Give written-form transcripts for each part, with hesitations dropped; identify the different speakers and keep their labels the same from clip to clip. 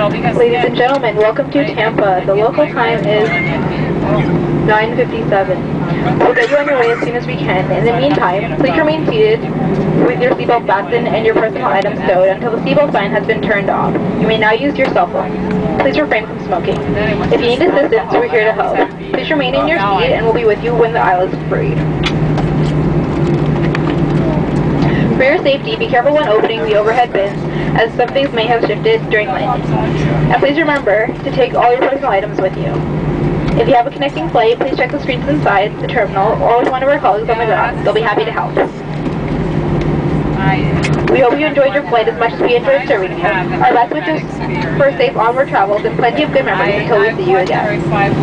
Speaker 1: Ladies and gentlemen, welcome to Tampa. The local time is 9:57. We'll get you on your way as soon as we can. In the meantime, please remain seated with your seatbelt fastened and your personal items stowed until the seatbelt sign has been turned off. You may now use your cell phone. Please refrain from smoking. If you need assistance, we're here to help. Please remain in your seat and we'll be with you when the aisle is free. For your safety, be careful when opening the overhead bins, as some things may have shifted during landing. And please remember to take all your personal items with you. If you have a connecting flight, please check the screens inside the terminal or with one of our colleagues on the ground. They'll be happy to help. We hope you enjoyed your flight as much as we enjoyed serving you. Our best wishes for safe onward travels and plenty of good memories until we see you again.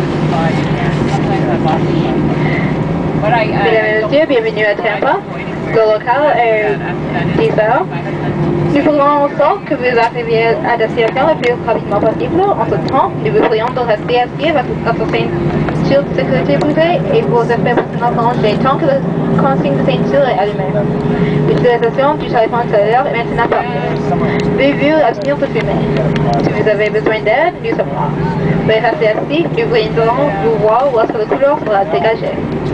Speaker 1: Mesdames et messieurs, bienvenue à Tampa. Le local est 10h. Nous ferons en sorte que vous arriviez à destination le plus rapidement possible. En ce temps, nous vous prions de rester assis avec votre ceinture de sécurité privée et vos effets personnels rangés tant que le consigne de ceinture est allumé. L'utilisation du téléphone cellulaire est maintenant permise. Veuillez vous abstenir de fumer. Si vous avez besoin d'aide, nous sommes là. Veuillez rester assis, nous viendrons vous voir lorsque le couloir sera dégagé.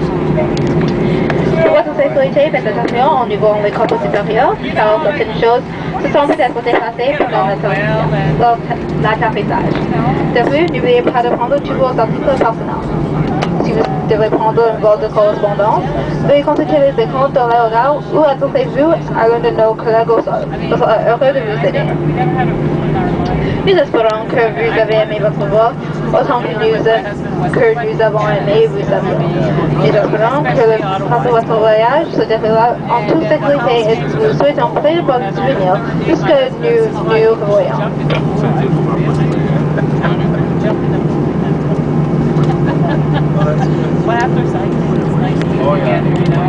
Speaker 1: Pour votre sécurité, faites attention en ouvrant les coffres supérieurs, car certaines choses se sont peut-être déplacées pendant l'atterrissage. De plus, n'oubliez pas de prendre tous vos articles personnels. Si vous devez prendre un vol de correspondance, veuillez consulter les écrans dans l'horaire ou adressez-vous à l'un de nos collègues au sol. Nous serons heureux de vous aider. Nous espérons que vous avez aimé votre vol autant que nous avons aimé vous servir. Nous espérons que le reste de votre voyage se déroulera en toute sécurité et nous souhaitons plein de bons souvenirs jusqu'à nous revoyons.
Speaker 2: What after cycling, it's nice to be together, you know,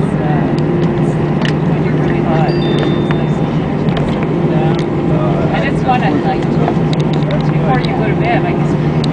Speaker 2: when you're really hot, it's nice to sit down. And it's fun at night, before you go to bed, I guess.